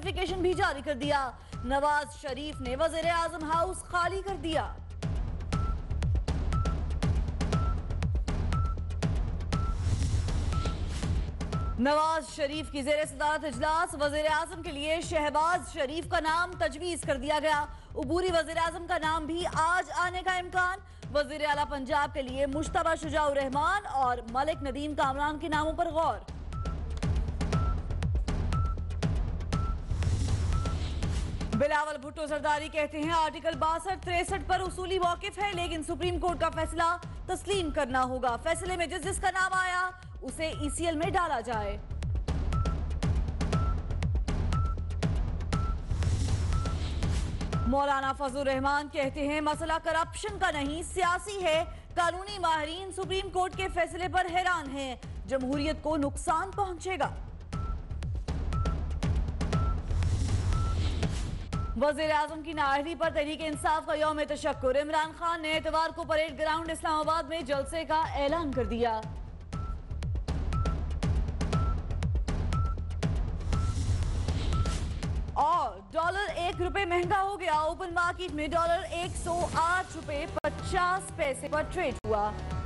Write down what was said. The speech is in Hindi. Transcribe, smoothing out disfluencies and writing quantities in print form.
नोटिफिकेशन भी जारी कर दिया। नवाज शरीफ ने वजीर आजम हाउस खाली कर दिया। नवाज शरीफ की जेर सदारत इजलास, वजीर आजम के लिए शहबाज शरीफ का नाम तजवीज कर दिया गया। उबूरी वजीर आजम का नाम भी आज आने का इम्कान। वजीर आला पंजाब के लिए मुश्तबा शुजाउर रहमान और मलिक नदीम कामरान के नामों पर गौर। बिलावल भुट्टो जरदारी कहते हैं आर्टिकल 62-63 पर उसूली मौकिफ है, लेकिन सुप्रीम कोर्ट का फैसला तस्लीम करना होगा। फैसले में जिस जिसका नाम आया उसे ईसीएल में डाला जाए। मौलाना फजलुर रहमान कहते हैं मसला करप्शन का नहीं सियासी है। कानूनी माहिरीन सुप्रीम कोर्ट के फैसले पर हैरान हैं, जमहूरियत को नुकसान पहुंचेगा। वजीर आजम की नाअहली पर तहरीक इंसाफ का यौम तशक्कुर। इमरान खान ने एतवार को परेड ग्राउंड इस्लामाबाद में जलसे का ऐलान कर दिया। और डॉलर ₹1 महंगा हो गया। ओपन मार्केट में डॉलर 108.50 पर ट्रेड हुआ।